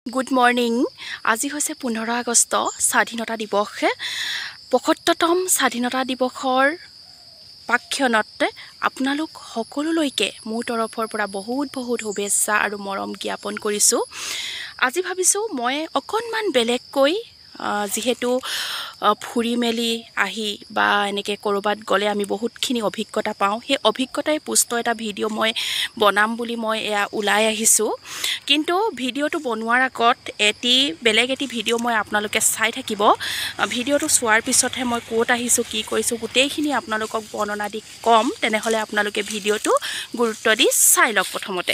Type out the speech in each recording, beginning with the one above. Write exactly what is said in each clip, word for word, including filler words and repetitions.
Good morning. আজি হৈছে পোন্ধৰ আগষ্ট স্বাধীনতা দিৱস। পঁয়সত্তৰতম স্বাধীনতা দিৱসৰ পাক্ষণত আপোনালোক সকলোলৈকে মোৰ তৰফৰ পৰা বহুত বহুত শুভেচ্ছা আৰু মৰম জ্ঞাপন কৰিছোঁ। আজি ভাবিছোঁ মই অকণমান বেলেগকৈ যিহেতু ফুৰি মেলি আহি বা এনেকৈ ক'ৰবাত গ'লে আমি বহুতখিনি অভিজ্ঞতা পাওঁ, সেই অভিজ্ঞতাই পুষ্ট এটা ভিডিঅ' মই বনাম বুলি মই এয়া ওলাই আহিছোঁ। কিন্তু ভিডিঅ'টো বনোৱাৰ আগত এটি বেলেগ এটি ভিডিঅ' মই আপোনালোকে চাই থাকিব। ভিডিঅ'টো চোৱাৰ পিছতহে মই ক'ত আহিছোঁ, কি কৰিছোঁ, গোটেইখিনি আপোনালোকক বৰ্ণনা দি ক'ম। তেনেহ'লে আপোনালোকে ভিডিঅ'টো গুৰুত্ব দি চাই লওক। প্ৰথমতে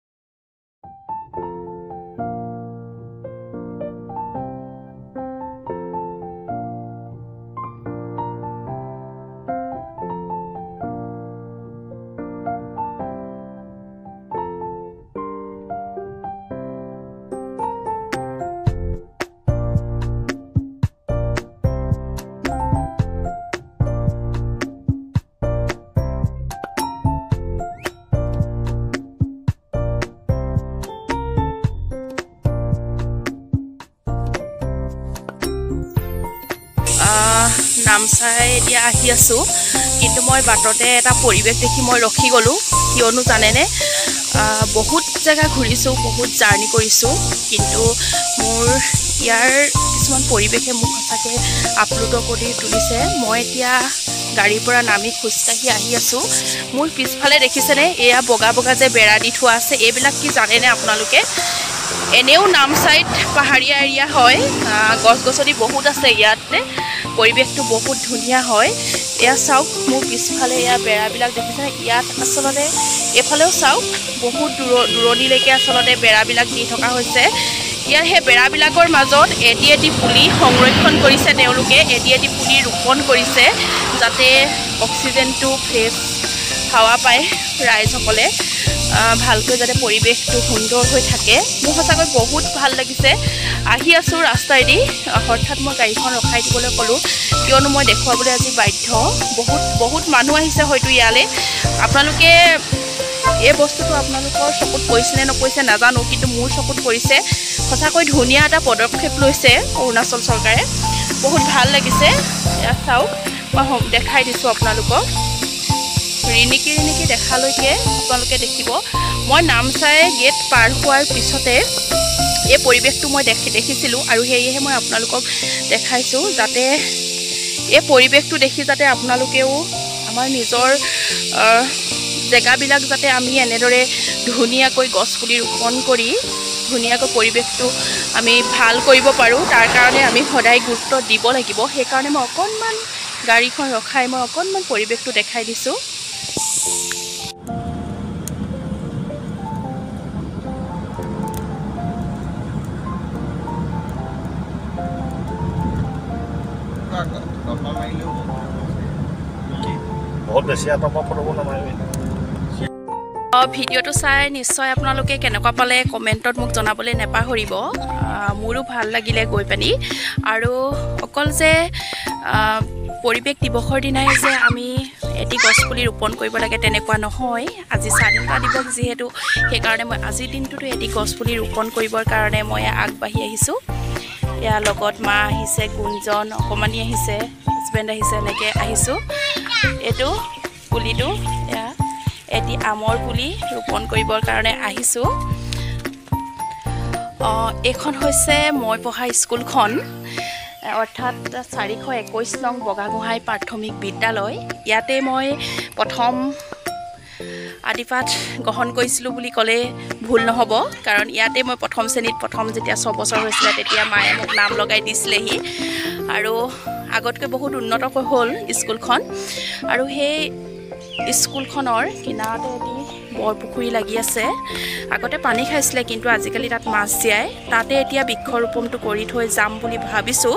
নামচাই এতিয়া আহি আছোঁ, কিন্তু মই বাটতে এটা পৰিৱেশ দেখি মই ৰখি গ'লোঁ। কিয়নো জানেনে, বহুত জেগা ঘূৰিছোঁ, বহুত জাৰ্ণি কৰিছোঁ, কিন্তু মোৰ ইয়াৰ কিছুমান পৰিৱেশে মোক সঁচাকৈ আপ্লুত কৰি তুলিছে। মই এতিয়া গাড়ীৰ পৰা নামি খোজকাঢ়ি আহি আছোঁ। মোৰ পিছফালে দেখিছেনে, এয়া বগা বগা যে বেৰা দি থোৱা আছে, এইবিলাক কি জানেনে আপোনালোকে? এনেও নামচাইত পাহাৰীয়া এৰিয়া হয়, গছ গছনি বহুত আছে ইয়াতে, পৰিৱেশটো বহুত ধুনীয়া হয়। এয়া চাওক, মোৰ পিছফালে এয়া বেৰাবিলাক দেখিছেনে? ইয়াত আচলতে এইফালেও চাওক, বহুত দূৰ দূৰণিলৈকে আচলতে বেৰাবিলাক দি থকা হৈছে। ইয়াৰ সেই বেৰাবিলাকৰ মাজত এটি এটি পুলি সংৰক্ষণ কৰিছে তেওঁলোকে, এটি এটি পুলি ৰোপণ কৰিছে, যাতে অক্সিজেনটো ফ্ৰেছ হাৱা পায় ৰাইজসকলে, ভালকৈ যাতে পৰিৱেশটো সুন্দৰ হৈ থাকে। মোৰ সঁচাকৈ বহুত ভাল লাগিছে। আহি আছোঁ ৰাস্তাইদি, হঠাৎ মই গাড়ীখন ৰখাই দিবলৈ ক'লোঁ, কিয়নো মই দেখুৱাবলৈ আজি বাধ্য। বহুত বহুত মানুহ আহিছে হয়তো ইয়ালৈ। আপোনালোকে এই বস্তুটো আপোনালোকৰ চকুত পৰিছে নে নপৰিছে নাজানো, কিন্তু মোৰ চকুত পৰিছে। সঁচাকৈ ধুনীয়া এটা পদক্ষেপ লৈছে অৰুণাচল চৰকাৰে, বহুত ভাল লাগিছে। এয়া চাওক, মই দেখাই দিছোঁ আপোনালোকক। ৰিণিকি ৰিণিকি দেখালৈকে আপোনালোকে দেখিব। মই নামচাই গেট পাৰ হোৱাৰ পিছতে এই পৰিৱেশটো মই দেখি দেখিছিলোঁ আৰু সেয়েহে মই আপোনালোকক দেখাইছোঁ, যাতে এই পৰিৱেশটো দেখি যাতে আপোনালোকেও আমাৰ নিজৰ জেগাবিলাক যাতে আমি এনেদৰে ধুনীয়াকৈ গছপুলি ৰোপণ কৰি ধুনীয়াকৈ পৰিৱেশটো আমি ভাল কৰিব পাৰোঁ, তাৰ কাৰণে আমি সদায় গুৰুত্ব দিব লাগিব। সেইকাৰণে মই অকণমান গাড়ীখন ৰখাই মই অকণমান পৰিৱেশটো দেখাই দিছোঁ। ভিডিঅ'টো চাই নিশ্চয় আপোনালোকে কেনেকুৱা পালে কমেণ্টত মোক জনাবলৈ নেপাহৰিব। মোৰো ভাল লাগিলে গৈ পানি। আৰু অকল যে পৰিৱেশ দিৱসৰ দিনাই যে আমি এটি গছপুলি ৰোপণ কৰিব লাগে তেনেকুৱা নহয়। আজি স্বাধীনতা দিৱস যিহেতু, সেইকাৰণে মই আজিৰ দিনটোতো এটি গছপুলি ৰোপণ কৰিবৰ কাৰণে মই আগবাঢ়ি আহিছোঁ। ইয়াৰ লগত মা আহিছে, গুঞ্জন অকণমানি আহিছে, হাজবেণ্ড আহিছে, এনেকৈ আহিছোঁ। এইটো পুলিটো এয়া এটি আমৰ পুলি ৰোপণ কৰিবৰ কাৰণে আহিছোঁ। এইখন হৈছে মই পঢ়া স্কুলখন, অৰ্থাৎ চাৰিশ একৈছ নং বগাগোহাঁই প্ৰাথমিক বিদ্যালয়। ইয়াতে মই প্ৰথম আদিপাঠ গ্ৰহণ কৰিছিলোঁ বুলি ক'লে ভুল নহ'ব, কাৰণ ইয়াতে মই প্ৰথম শ্ৰেণীত প্ৰথম যেতিয়া ছবছৰ হৈছিলে তেতিয়া মায়ে মোক নাম লগাই দিছিলেহি, আৰু আগতকৈ বহুত উন্নত হ'ল স্কুলখন। আৰু সেই স্কুলখনৰ কিনাৰতে এটি বৰপুখুৰী লাগি আছে। আগতে পানী খাইছিলে, কিন্তু আজিকালি তাত মাছ জীয়াই। তাতে এতিয়া বৃক্ষৰোপণটো কৰি থৈ যাম বুলি ভাবিছোঁ,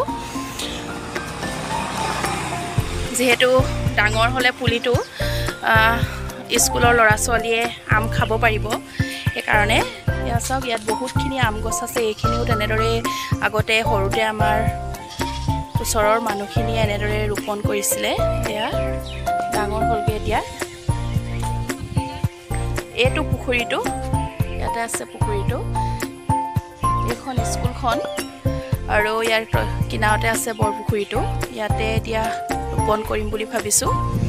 যিহেতু ডাঙৰ হ'লে পুলিটো স্কুলৰ ল'ৰা ছোৱালীয়ে আম খাব পাৰিব। সেইকাৰণে এয়া চাওক, ইয়াত বহুতখিনি আম গছ আছে। এইখিনিও তেনেদৰে আগতে সৰুতে আমাৰ ওচৰৰ মানুহখিনিয়ে এনেদৰে ৰোপণ কৰিছিলে। এয়া ডাঙৰ হ'লগৈ এতিয়া। এইটো পুখুৰীটো, ইয়াতে আছে পুখুৰীটো। এইখন নদীখন আৰু ইয়াৰ কিনাৰতে আছে বৰপুখুৰীটো ইয়াতে এতিয়া ৰোপণ কৰিম বুলি ভাবিছোঁ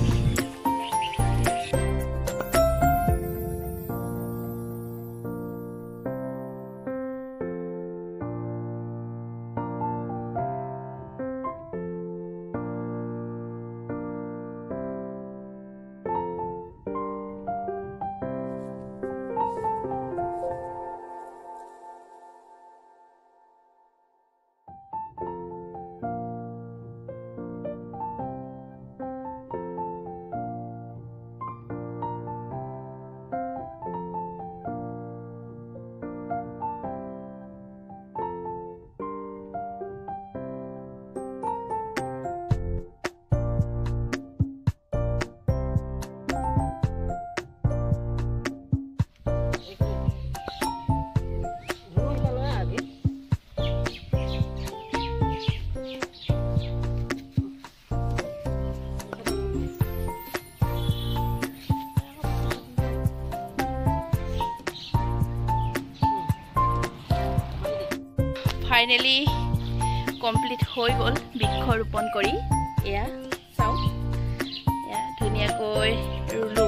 ফাইনেলি কমপ্লিট হৈ গ'ল বৃক্ষ ৰোপণ কৰি এয়া চাওক এয়া ধুনীয়াকৈ ৰুলোঁ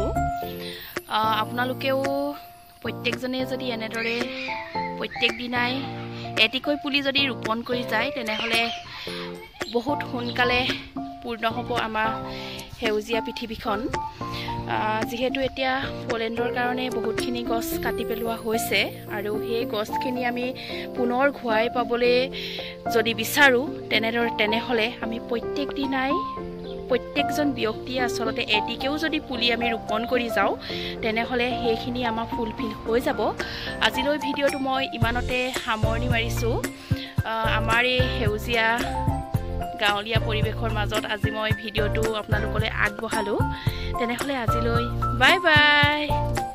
আপোনালোকেও প্ৰত্যেকজনে যদি এনেদৰে প্ৰত্যেক দিনাই এটিকৈ পুলি যদি ৰোপণ কৰি যায় তেনেহ'লে বহুত সোনকালে পূৰ্ণ হ'ব আমাৰ সেউজীয়া পৃথিৱীখন যিহেতু এতিয়া পলেণ্ডৰ কাৰণে বহুতখিনি গছ কাটি পেলোৱা হৈছে আৰু সেই গছখিনি আমি পুনৰ ঘূৰাই পাবলৈ যদি বিচাৰোঁ তেনেদৰে তেনেহ'লে আমি প্ৰত্যেক দিনাই প্ৰত্যেকজন ব্যক্তিয়ে আচলতে এটিকেও যদি পুলি আমি ৰোপণ কৰি যাওঁ তেনেহ'লে সেইখিনি আমাৰ ফুলফিল হৈ যাব আজিলৈ ভিডিঅ'টো মই ইমানতে সামৰণি মাৰিছোঁ আমাৰ এই সেউজীয়া গাঁৱলীয়া পৰিৱেশৰ মাজত আজি মই ভিডিঅ'টো আপোনালোকলৈ আগবঢ়ালোঁ তেনেহ'লে আজিলৈ বাই বাই